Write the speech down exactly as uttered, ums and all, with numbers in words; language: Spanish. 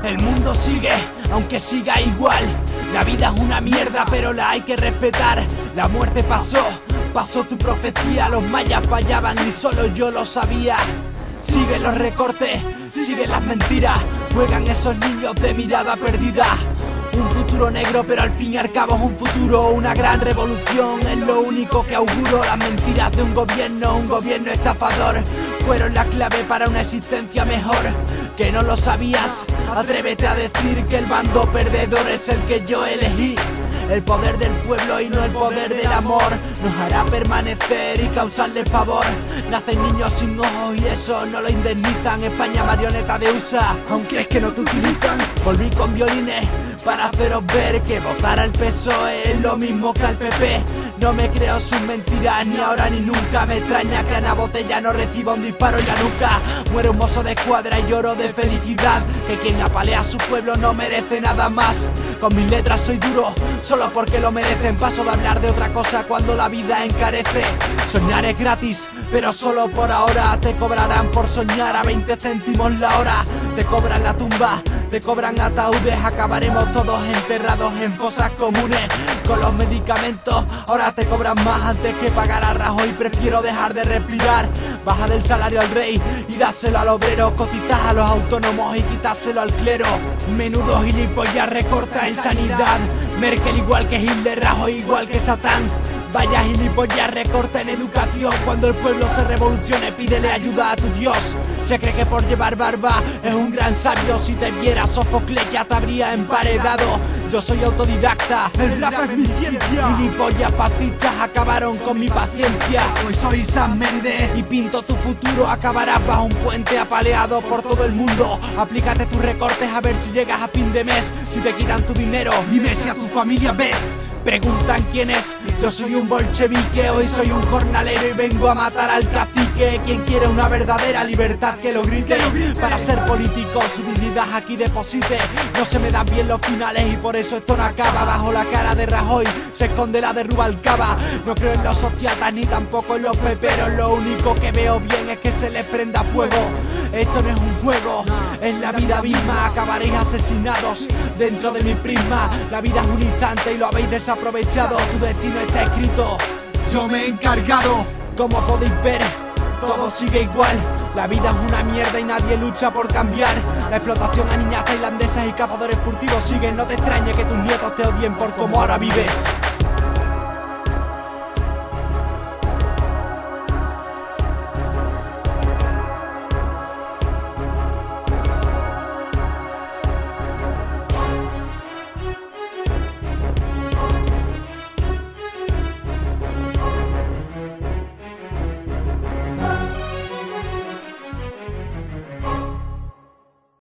El mundo sigue, aunque siga igual. La vida es una mierda, pero la hay que respetar. La muerte pasó, pasó tu profecía. Los mayas fallaban y solo yo lo sabía. Siguen los recortes, siguen las mentiras. Juegan esos niños de mirada perdida. Un futuro negro, pero al fin y al cabo es un futuro. Una gran revolución es lo único que auguro. Las mentiras de un gobierno, un gobierno estafador, fueron la clave para una existencia mejor. ¿Que no lo sabías? Atrévete a decir que el bando perdedor es el que yo elegí. El poder del pueblo y no el poder del amor nos hará permanecer y causarles pavor. Nacen niños sin ojos y eso no lo indemnizan. España marioneta de U S A, ¿aún crees que no te utilizan? Volví con violines para haceros ver que votar al P S O E es lo mismo que al P P. No me creo sus mentiras ni ahora ni nunca. Me extraña que Ana Botella no reciba un disparo en la nuca. Muere un mozo de escuadra y lloro de felicidad, que quien apalea a su pueblo no merece nada más. Con mis letras soy duro, solo porque lo merecen. Paso de hablar de otra cosa cuando la vida encarece. Soñar es gratis, pero solo por ahora. Te cobrarán por soñar a veinte céntimos la hora. Te cobran la tumba, te cobran ataúdes. Acabaremos todos enterrados en fosas comunes. Con los medicamentos ahora te cobran más. Antes que pagar a Rajoy prefiero dejar de respirar. Baja del salario al rey y dáselo al obrero. Cotizás a los autónomos y quitáselo al clero. Menudo gilipollas recorta en sanidad. Merkel igual que Hitler, Rajoy igual que Satán. Vaya gilipollas recorta en educación. Cuando el pueblo se revolucione pídele ayuda a tu Dios. Se cree que por llevar barba es un gran sabio. Si te viera Sófocles ya te habría emparedado. Yo soy autodidacta, el rap es mi ciencia. Gilipollas fascistas acabaron con mi paciencia. Hoy soy Sam Mendes y pinto tu futuro. Acabarás bajo un puente apaleado por todo el mundo. Aplícate tus recortes a ver si llegas a fin de mes. Si te quitan tu dinero, dime si a tu familia ves. Preguntan quién es, yo soy un bolchevique. Hoy soy un jornalero y vengo a matar al cacique. Quien quiere una verdadera libertad que lo grite. Para ser político su dignidad aquí deposite. No se me dan bien los finales y por eso esto no acaba. Bajo la cara de Rajoy se esconde la de Rubalcaba. No creo en los sociatas ni tampoco en los peperos. Lo único que veo bien es que se les prenda fuego. Esto no es un juego, es la vida misma. Acabaréis asesinados dentro de mi prisma. La vida es un instante y lo habéis desaprovechado. Tu destino está escrito, yo me he encargado. Como podéis ver, todo sigue igual. La vida es una mierda y nadie lucha por cambiar. La explotación a niñas tailandesas y cazadores furtivos sigue. No te extrañe que tus nietos te odien por cómo ahora vives.